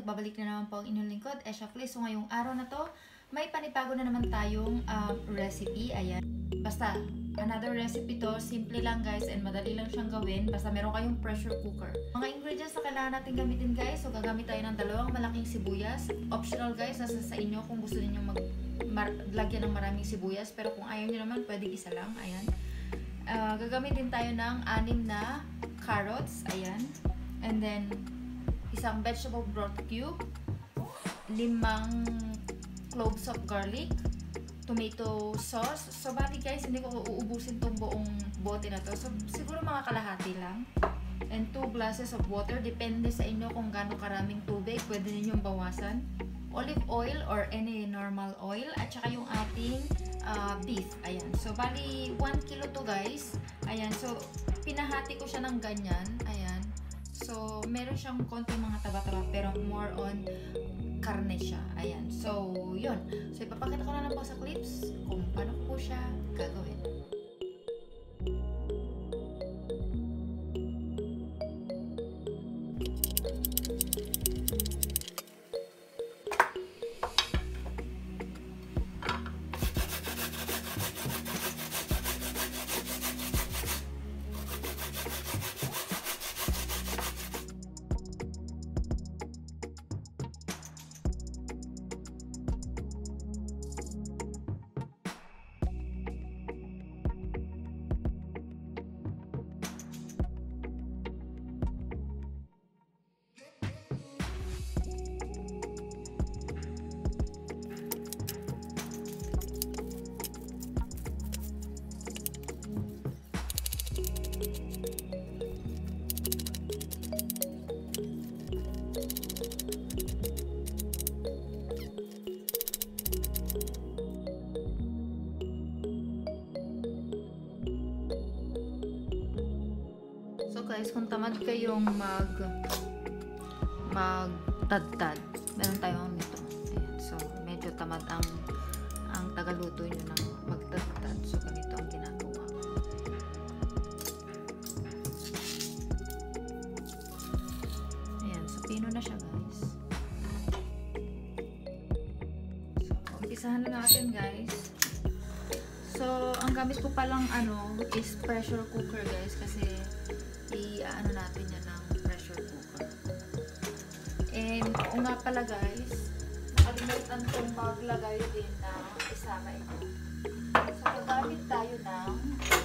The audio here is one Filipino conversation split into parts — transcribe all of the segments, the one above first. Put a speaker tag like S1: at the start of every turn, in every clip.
S1: nagbabalik na naman po ang inyong lingkod, EzhaFlay. So ngayong araw na to, may panibago na naman tayong recipe. Ayan. Basta, another recipe to. Simple lang guys and madali lang siyang gawin. Basta meron kayong pressure cooker. Mga ingredients na kailangan natin gamitin guys. So gagamit tayo ng 2 malaking sibuyas. Optional guys, nasa sa inyo kung gusto niyo lagyan ng maraming sibuyas. Pero kung ayaw niyo naman, pwede isa lang. Ayan. Gagamit din tayo ng 6 na carrots. Ayan. And then, isang vegetable broth cube, 5 cloves of garlic, tomato sauce. So, bali guys, hindi ko uubusin tong buong bote na to. So, siguro mga kalahati lang. And 2 glasses of water. Depende sa inyo kung gaano karaming tubig. Pwede ninyong bawasan. Olive oil or any normal oil. At saka yung ating beef. Ayan. So, bali 1 kilo to guys. Ayan. So, pinahati ko siya ng ganyan. Ayan. So, meron siyang konting mga taba-taba pero more on karne siya. Ayan. So, yun. So, ipapakita ko na lang po sa clips kung paano po siya gagawin. Guys, kung tamad kayong magtadtad, meron tayong nito. Ayan. So, medyo tamad ang tagaluto nyo ng magtadtad. So, ganito ang ginagawa. Ayan. So, pino na siya guys. So, umpisahan na natin guys. So, ang gamit ko palang is pressure cooker guys kasi i-ano natin yan ng pressure cooker. And oo nga pala guys, nakalimutan kong maglagay din na isama ito. So gagamit tayo ng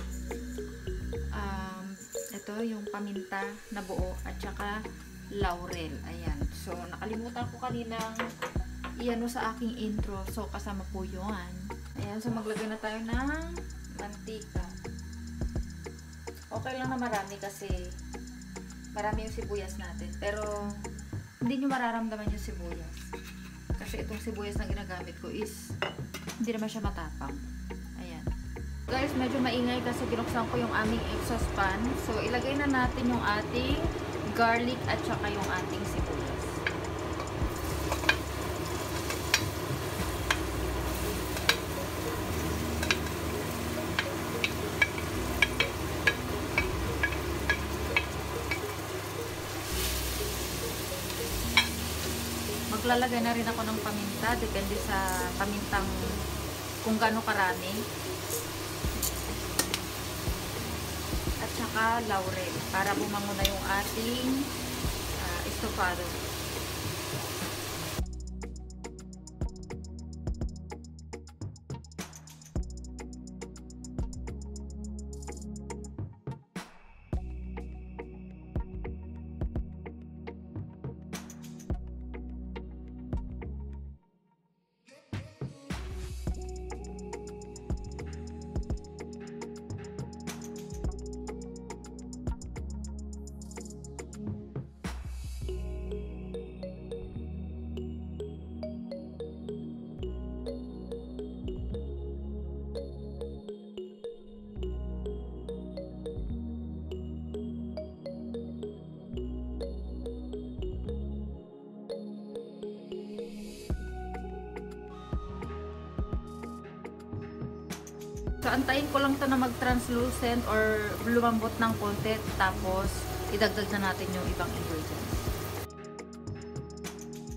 S1: ito yung paminta na buo at saka laurel. Ayan. So nakalimutan ko kaninang iano sa aking intro. So kasama po yun. Ayan. So maglagay na tayo ng mantika. Okay lang na marami kasi marami yung sibuyas natin. Pero, hindi nyo mararamdaman yung sibuyas. Kasi itong sibuyas na ginagamit ko is hindi naman siya matapang. Ayan. Guys, medyo maingay kasi binuksan ko yung aming exhaust fan. So, ilagay na natin yung ating garlic at saka yung ating sibuyas. Maglalagay na rin ako ng paminta. Depende sa pamintang kung gaano karami. At saka laurel. Para bumango na yung ating estofado. So, antayin ko lang ito na mag-translucent or lumambot ng konti. Tapos, idagdag na natin yung ibang ingredients.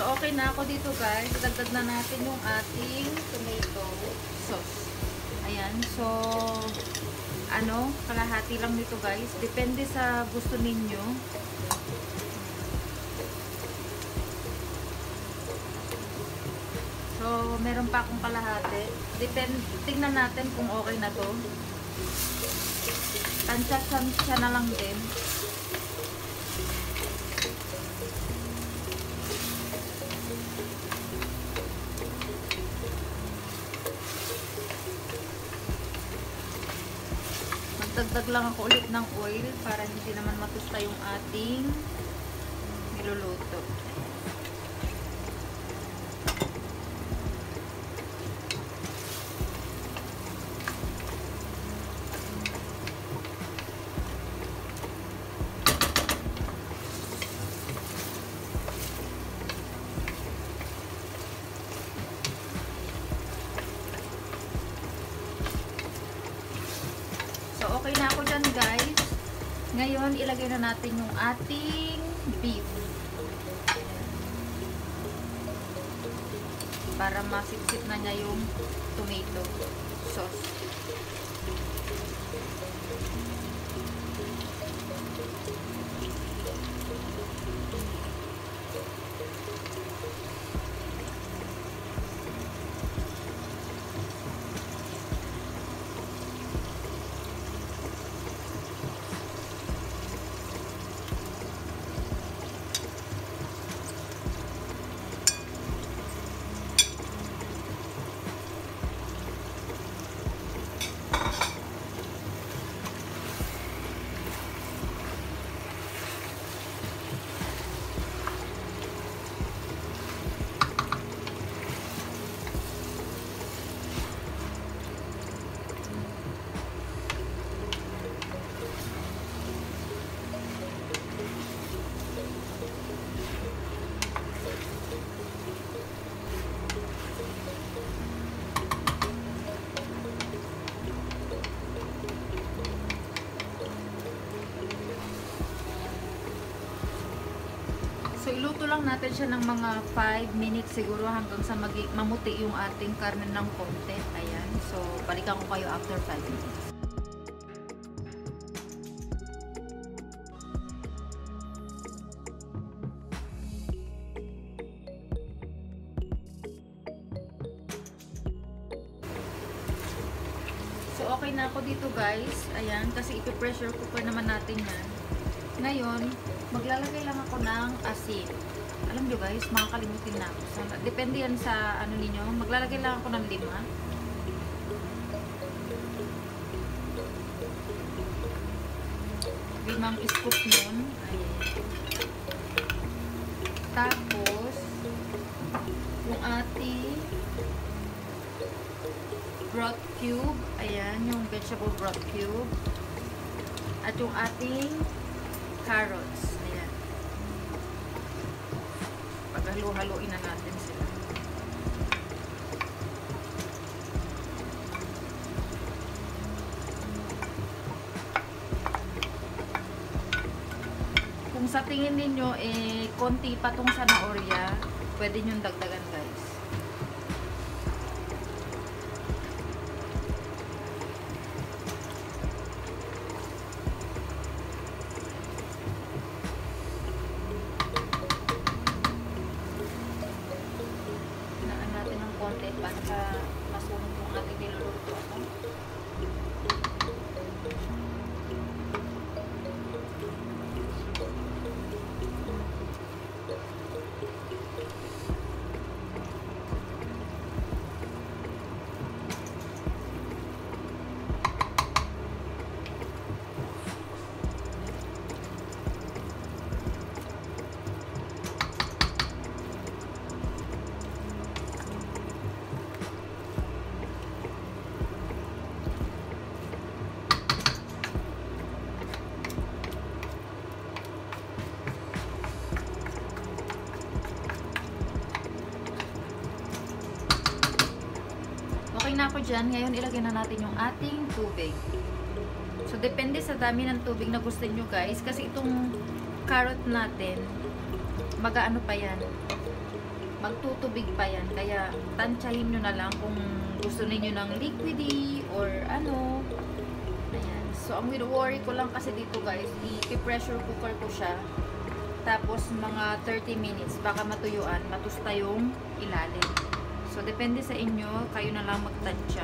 S1: So, okay na ako dito guys. Dagdag na natin yung ating tomato sauce. Ayan. So, kalahati lang nito guys. Depende sa gusto ninyo. So, meron pa akong kalahati. Tingnan natin kung okay na to. Tansya na lang din. Magdagdag lang ako ulit ng oil para hindi naman matusta yung ating niluluto. So, okay na ako dyan guys. Ngayon, ilagay na natin yung ating beef. Para masipsip na niya yung tomato sauce. So, iluto lang natin siya ng mga 5 minutes siguro hanggang sa mamuti yung ating karne ng konti. Ayan. So, balikan ko kayo after 5 minutes. So, okay na ako dito guys. Ayan. Kasi ipipressure cooker naman natin yan. Ngayon, maglalagay lang ako ng asin. Alam nyo guys, makakalimutin na ako. So, depende yan sa ano ninyo. Maglalagay lang ako ng 5. Limang scoop nun. Ayan. Tapos, yung ating broth cube. Ayan, yung vegetable broth cube. At yung ating carrots. Ayan. Paghalo-haloin na natin sila. Kung sa tingin ninyo, konti pa tong zanahoria, pwede nyo dagdagan guys. Para masunog yung ating niluluto. Okay na ako dyan. Ngayon, ilagay na natin yung ating tubig. So, depende sa dami ng tubig na gusto nyo guys. Kasi itong carrot natin, mag-ano pa yan. magtutubig pa yan. Kaya tansyahin nyo na lang kung gusto niyo ng liquidy or ano. Ayan. So, ang worry ko lang kasi dito guys, i-pressure cooker ko siya. Tapos, mga 30 minutes, baka matuyuan, matusta yung ilalim. So, depende sa inyo, kayo na lang magtansya.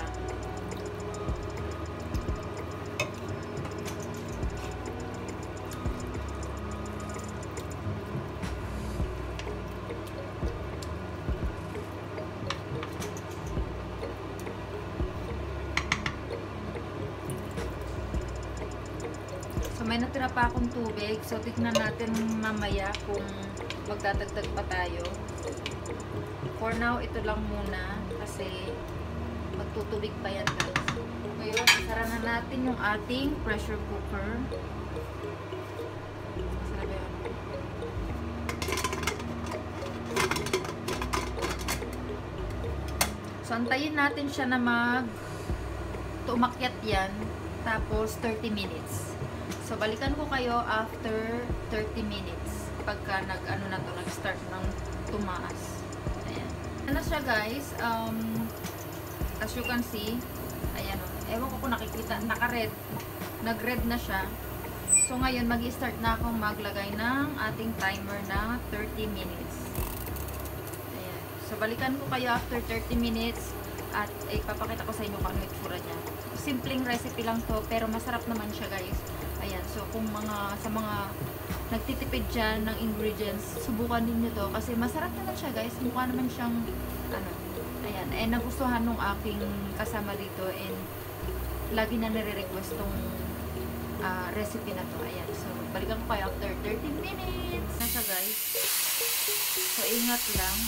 S1: So, may natira pa akong tubig. So, tignan natin mamaya kung magdadagdag pa tayo. For now, ito lang muna kasi magtutubig pa yan guys. Ngayon, isara na natin yung ating pressure cooker. So, antayin natin siya na umakyat yan. Tapos, 30 minutes. So, balikan ko kayo after 30 minutes. Pagka nag-start ng tumaas. Ayan. Ano siya guys, as you can see, ayan o. Ewan ko kung nakikita, naka-red. Nag-red na siya. So, ngayon, mag-start na akong maglagay ng ating timer na 30 minutes. Ayan. So, balikan ko kayo after 30 minutes. At ipapakita ko sa inyo kung ano itsura niya. Simpleng recipe lang to, pero masarap naman siya guys. Ayan, so kung sa mga nagtitipid dyan ng ingredients, subukan ninyo to kasi masarap naman siya guys. Mukha naman siyang ayan, nagustuhan nung aking kasama dito and lagi na nire-request tong recipe na to. Ayan, so balikan ko kayo after 30 minutes. Nasa guys. So ingat lang.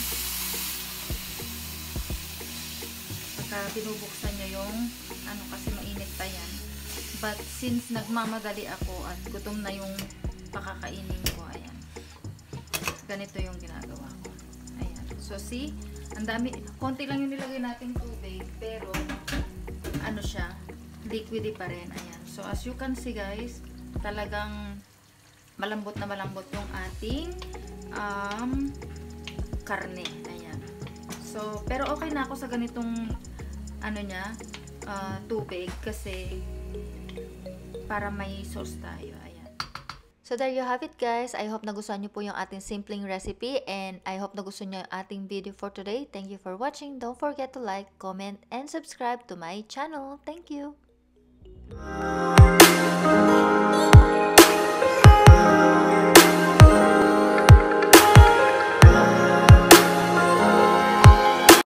S1: Pagka binubuksan nyo yung kasi mainit pa yan. But since nagmamadali ako at gutom na yung pakakainin ko, ayan. Ganito yung ginagawa ko. Ayan. So see, ang dami, konti lang yung nilagay nating tubig, pero siya, liquidy pa rin. Ayan. So as you can see guys, talagang malambot na malambot yung ating karne. Ayan. So, pero okay na ako sa ganitong tubig kasi para may sauce tayo. Ayan. So there you have it guys. I hope nagustuhan nyo po yung ating simpleng recipe and I hope nagustuhan nyo yung ating video for today. Thank you for watching. Don't forget to like, comment, and subscribe to my channel. Thank you!